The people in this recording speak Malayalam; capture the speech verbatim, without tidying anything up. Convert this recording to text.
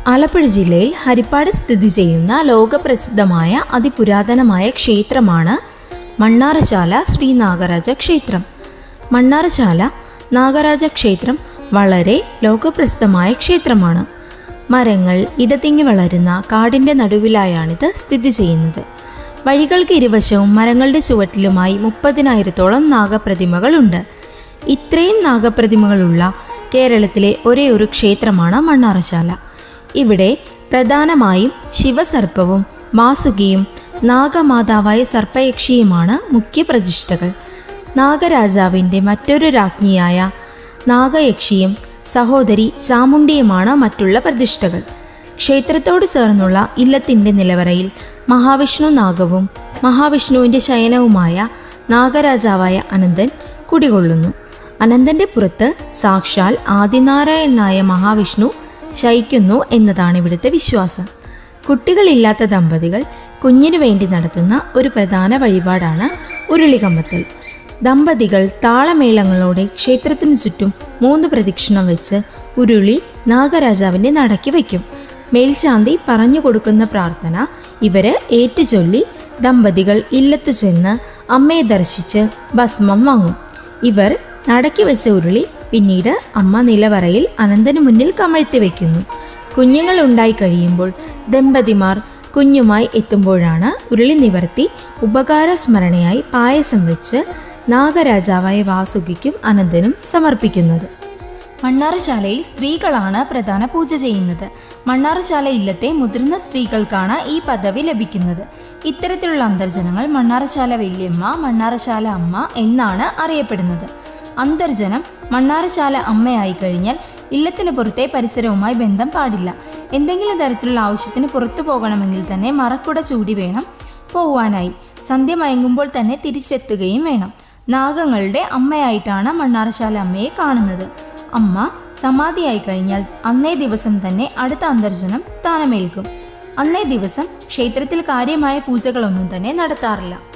ആലപ്പുഴ ജില്ലയിൽ ഹരിപ്പാട് സ്ഥിതി ചെയ്യുന്ന ലോകപ്രസിദ്ധമായ അതിപുരാതനമായ ക്ഷേത്രമാണ് മണ്ണാറശാല ശ്രീ നാഗരാജ ക്ഷേത്രം. മണ്ണാറശാല നാഗരാജ ക്ഷേത്രം വളരെ ലോകപ്രസിദ്ധമായ ക്ഷേത്രമാണ്. മരങ്ങൾ ഇടതിങ്ങി വളരുന്ന കാടിൻ്റെ നടുവിലായാണിത് സ്ഥിതി ചെയ്യുന്നത്. വഴികൾക്ക് ഇരുവശവും മരങ്ങളുടെ ചുവട്ടിലുമായി മുപ്പതിനായിരത്തോളം നാഗപ്രതിമകളുണ്ട്. ഇത്രയും നാഗപ്രതിമകളുള്ള കേരളത്തിലെ ഒരേ ഒരു ക്ഷേത്രമാണ് മണ്ണാറശാല. ഇവിടെ പ്രധാനമായും ശിവസർപ്പവും വാസുകിയും നാഗമാതാവായ സർപ്പയക്ഷിയുമാണ് മുഖ്യ പ്രതിഷ്ഠകൾ. നാഗരാജാവിൻ്റെ മറ്റൊരു രാജ്ഞിയായ നാഗയക്ഷിയും സഹോദരി ചാമുണ്ടിയുമാണ് മറ്റുള്ള പ്രതിഷ്ഠകൾ. ക്ഷേത്രത്തോട് ചേർന്നുള്ള ഇല്ലത്തിൻ്റെ നിലവറയിൽ മഹാവിഷ്ണു നാഗവും മഹാവിഷ്ണുവിൻ്റെ ശയനവുമായ നാഗരാജാവായ അനന്തൻ കുടികൊള്ളുന്നു. അനന്തൻ്റെ പുറത്ത് സാക്ഷാൽ ആദിനാരായണനായ മഹാവിഷ്ണു ശയിക്കുന്നു എന്നതാണ് ഇവിടുത്തെ വിശ്വാസം. കുട്ടികളില്ലാത്ത ദമ്പതികൾ കുഞ്ഞിനു വേണ്ടി നടത്തുന്ന ഒരു പ്രധാന വഴിപാടാണ് ഉരുളികമ്മത്തൽ. ദമ്പതികൾ താളമേളങ്ങളോടെ ക്ഷേത്രത്തിനു ചുറ്റും മൂന്ന് പ്രദക്ഷിണം വെച്ച് ഉരുളി നാഗരാജാവിൻ്റെ നടക്കി വയ്ക്കും. മേൽശാന്തി പറഞ്ഞു കൊടുക്കുന്ന പ്രാർത്ഥന ഇവര് ഏറ്റുചൊല്ലി ദമ്പതികൾ ഇല്ലത്ത് ചെന്ന് അമ്മയെ ദർശിച്ച് ഭസ്മം വാങ്ങും. ഇവർ നടക്കി വെച്ച ഉരുളി പിന്നീട് അമ്മ നിലവറയിൽ അനന്തന് മുന്നിൽ കമഴ്ത്തി വയ്ക്കുന്നു. കുഞ്ഞുങ്ങൾ ഉണ്ടായി കഴിയുമ്പോൾ ദമ്പതിമാർ കുഞ്ഞുമായി എത്തുമ്പോഴാണ് ഉരുളി നിവർത്തി ഉപകാര സ്മരണയായി പായസം വെച്ച് നാഗരാജാവായ വാസുകിക്കും അനന്തനും സമർപ്പിക്കുന്നത്. മണ്ണാറശാലയിൽ സ്ത്രീകളാണ് പ്രധാന പൂജ ചെയ്യുന്നത്. മണ്ണാറശാല ഇല്ലത്തെ മുതിർന്ന സ്ത്രീകൾക്കാണ് ഈ പദവി ലഭിക്കുന്നത്. ഇത്തരത്തിലുള്ള അന്തർജനങ്ങൾ മണ്ണാറശാല വല്യമ്മ, മണ്ണാറശാല അമ്മ എന്നാണ് അറിയപ്പെടുന്നത്. അന്തർജനം മണ്ണാറശാല അമ്മയായി കഴിഞ്ഞാൽ ഇല്ലത്തിന് പുറത്തെ പരിസരവുമായി ബന്ധം പാടില്ല. എന്തെങ്കിലും തരത്തിലുള്ള ആവശ്യത്തിന് പുറത്തു പോകണമെങ്കിൽ തന്നെ മറക്കുട ചൂടി വേണം പോവാനായി. സന്ധ്യ മയങ്ങുമ്പോൾ തന്നെ തിരിച്ചെത്തുകയും വേണം. നാഗങ്ങളുടെ അമ്മയായിട്ടാണ് മണ്ണാറശാല അമ്മയെ കാണുന്നത്. അമ്മ സമാധിയായി കഴിഞ്ഞാൽ അന്നേ ദിവസം തന്നെ അടുത്ത അന്തർജനം സ്ഥാനമേൽക്കും. അന്നേ ദിവസം ക്ഷേത്രത്തിൽ കാര്യമായ പൂജകളൊന്നും തന്നെ നടത്താറില്ല.